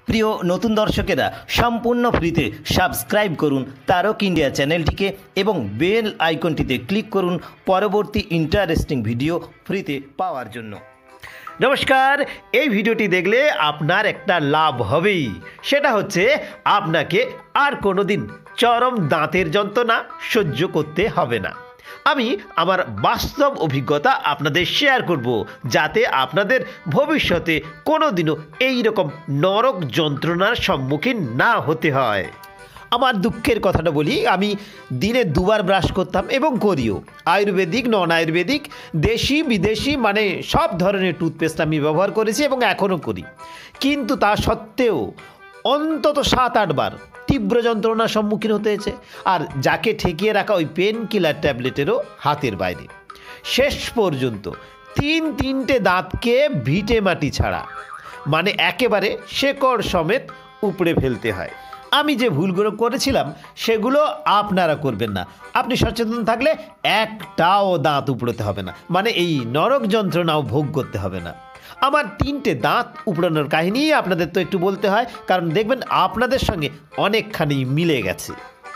প্রিয় নতুন দর্শকেরা সম্পূর্ণ ফ্রিতে সাবস্ক্রাইব করুন তারক ইন্ডিয়া চ্যানেলটিকে এবং বেল আইকনটিতে ক্লিক করুন পরবর্তী ইন্টারেস্টিং ভিডিও ফ্রিতে পাওয়ার জন্য। নমস্কার, এই ভিডিওটি দেখলে আপনার একটা লাভ হবেই, সেটা হচ্ছে আপনাকে আর কোনোদিন চরম দাঁতের যন্ত্রণা সহ্য করতে হবে না। আমি আমার বাস্তব অভিজ্ঞতা আপনাদের শেয়ার করব, যাতে আপনাদের ভবিষ্যতে কোনোদিনও এই রকম নরক যন্ত্রণার সম্মুখীন না হতে হয়। আমার দুঃখের কথাটা বলি, আমি দিনে দুবার ব্রাশ করতাম এবং করিও। আয়ুর্বেদিক, নন আয়ুর্বেদিক, দেশি বিদেশি মানে সব ধরনের টুথপেস্ট আমি ব্যবহার করেছি এবং এখনও করি। কিন্তু তা সত্ত্বেও অন্তত 7-8 বার তীব্র যন্ত্রণার সম্মুখীন হতে হয়েছে, আর যাকে ঠেকিয়ে রাখা ওই পেন কিলার ট্যাবলেটেরও হাতের বাইরে। শেষ পর্যন্ত তিনটে দাঁতকে ভিটে মাটি ছাড়া মানে একেবারে শেকড় সমেত উপড়ে ফেলতে হয়। আমি যে ভুলগুলো করেছিলাম সেগুলো আপনারা করবেন না। আপনি সচেতন থাকলে একটাও দাঁত উপড়োতে হবে না, মানে এই নরক যন্ত্রণাও ভোগ করতে হবে না। আমার 3টে দাঁত উপড়ানোর কাহিনী আপনাদের তো একটু বলতে হয়, কারণ দেখবেন আপনাদের সঙ্গে অনেকখানি মিলে গেছে।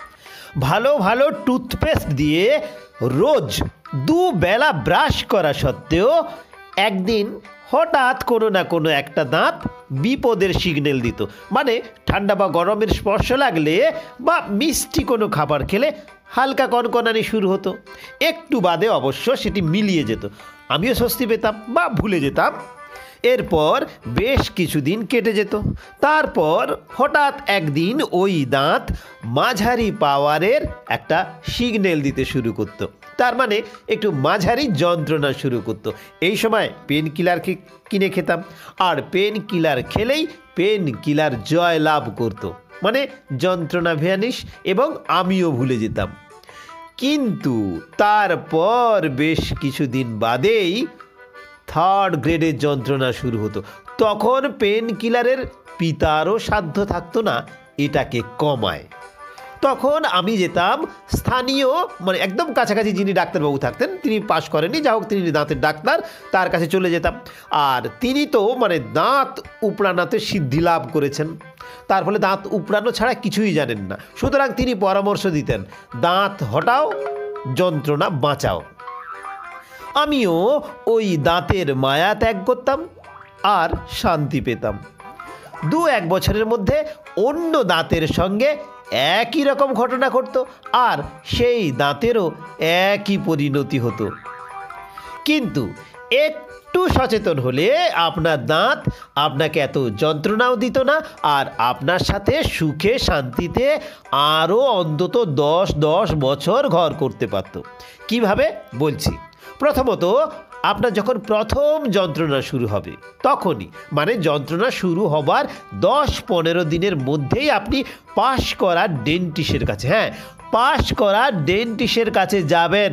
ভালো ভালো টুথপেস্ট দিয়ে রোজ 2 বেলা ব্রাশ করা সত্ত্বেও একদিন হঠাৎ কোনো না কোনো একটা দাঁত বিপদের সিগন্যাল দিত। মানে ঠান্ডা বা গরমের স্পর্শ লাগলে বা মিষ্টি কোনো খাবার খেলে হালকা কনকনানি শুরু হতো। একটু বাদে অবশ্য সেটি মিলিয়ে যেত, আমিও স্বস্তি পেতাম বা ভুলে যেতাম। এরপর বেশ কিছুদিন কেটে যেত। তারপর হঠাৎ একদিন ওই দাঁত মাঝারি পাওয়ারের একটা সিগন্যাল দিতে শুরু করতো, তার মানে একটু মাঝারি যন্ত্রণা শুরু করতো। এই সময় পেন কিলার কিনে খেতাম, আর পেন কিলার খেলেই পেন কিলার জয় লাভ করতো, মানে যন্ত্রণা ভ্যানিশ এবং আমিও ভুলে যেতাম। কিন্তু তারপর বেশ কিছুদিন বাদেই 3rd গ্রেডের যন্ত্রণা শুরু হতো। তখন পেন কিলারের পিতারও সাধ্য থাকতো না এটাকে কমায়। তখন আমি যেতাম স্থানীয়, মানে একদম কাছাকাছি যিনি ডাক্তারবাবু থাকতেন, তিনি পাশ করেনি, যা হোক তিনি দাঁতের ডাক্তার, তার কাছে চলে যেতাম। আর তিনি তো মানে দাঁত উপড়ানোতে সিদ্ধি লাভ করেছেন, তার ফলে দাঁত উপড়ানো ছাড়া কিছুই জানেন না। সুতরাং তিনি পরামর্শ দিতেন, দাঁত হটাও, যন্ত্রণা বাঁচাও। আমিও ওই দাঁতের মায়া ত্যাগ করতাম আর শান্তি পেতাম। 2-1 বছরের মধ্যে অন্য দাঁতের সঙ্গে একই রকম ঘটনা ঘটতো, আর সেই দাঁতেরও একই পরিণতি হতো। কিন্তু একটু সচেতন হলে আপনার দাঁত আপনাকে এত যন্ত্রণাও দিত না, আর আপনার সাথে সুখে শান্তিতে আরও অন্তত 10 বছর ঘর করতে পারত। কিভাবে বলছি। প্রথমত, আপনার যখন প্রথম যন্ত্রণা শুরু হবে তখনই, মানে যন্ত্রণা শুরু হবার 10-15 দিনের মধ্যেই আপনি পাশ করা ডেন্টিস্টের কাছে, পাশ করা ডেন্টিস্টের কাছে যাবেন।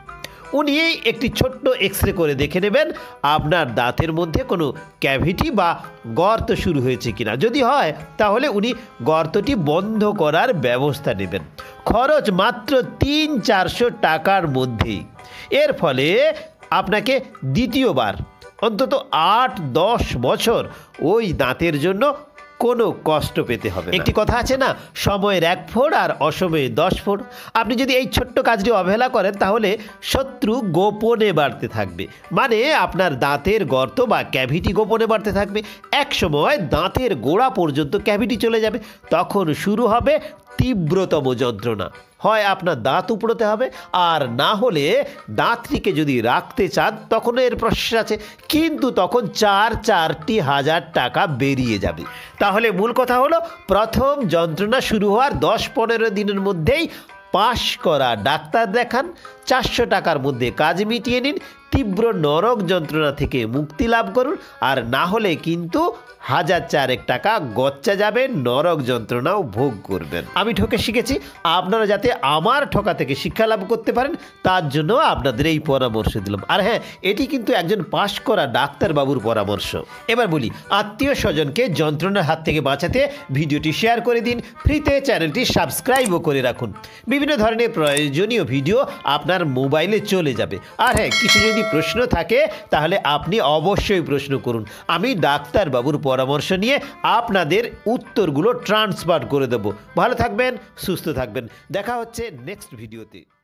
উনি একটি ছোট্ট এক্সরে করে দেখে নেবেন আপনার দাঁতের মধ্যে কোনো ক্যাভিটি বা গর্ত শুরু হয়েছে কিনা। যদি হয় তাহলে উনি গর্তটি বন্ধ করার ব্যবস্থা নেবেন। খরচ মাত্র 300-400 টাকার মধ্যেই। এর ফলে আপনাকে দ্বিতীয়বার অন্তত 8-10 বছর ওই দাঁতের জন্য কোনো কষ্ট পেতে হবে না। একটি কথা আছে না, সময়ের 1 ফোঁড় আর অসময়ে 10 ফোঁড়। আপনি যদি এই ছোট্ট কাজটি অবহেলা করেন তাহলে শত্রু গোপনে বাড়তে থাকবে, মানে আপনার দাঁতের গর্ত বা ক্যাভিটি গোপনে বাড়তে থাকবে। এক সময় দাঁতের গোড়া পর্যন্ত ক্যাভিটি চলে যাবে, তখন শুরু হবে তীব্রতম যন্ত্রণা। হয় আপনার দাঁত উপড়োতে হবে, আর না হলে দাঁতটিকে যদি রাখতে চান তখন এর প্রসেস আছে, কিন্তু তখন 4-4টি হাজার টাকা বেরিয়ে যাবে। তাহলে মূল কথা হলো, প্রথম যন্ত্রণা শুরু হওয়ার 10-15 দিনের মধ্যেই পাশ করা ডাক্তার দেখান, 400 টাকার মধ্যে কাজ মিটিয়ে নিন, তীব্র নরক যন্ত্রণা থেকে মুক্তি লাভ করুন। আর না হলে কিন্তু 1000-4 টাকা গচ্চা যাবে, নরক যন্ত্রণাও ভোগ করবেন। আমি ঠকে শিখেছি, আপনারা যাতে আমার ঠকা থেকে শিক্ষা লাভ করতে পারেন তার জন্য আপনাদের এই পরামর্শ দিলাম। আর এটি কিন্তু একজন পাশ করা ডাক্তারবাবুর পরামর্শ। এবার বলি, আত্মীয় স্বজনকে যন্ত্রণার হাত থেকে বাঁচাতে ভিডিওটি শেয়ার করে দিন, ফ্রিতে চ্যানেলটি সাবস্ক্রাইবও করে রাখুন। বিভিন্ন ধরনের প্রয়োজনীয় ভিডিও আপনার মোবাইলে চলে যাবে। আর কিছু যদি যদি প্রশ্ন থাকে তাহলে আপনি অবশ্যই প্রশ্ন করুন, আমি ডাক্তারবাবুর পরামর্শ নিয়ে আপনাদের উত্তরগুলো ট্রান্সফার করে দেব। ভালো থাকবেন, সুস্থ থাকবেন, দেখা হচ্ছে নেক্সট ভিডিওতে।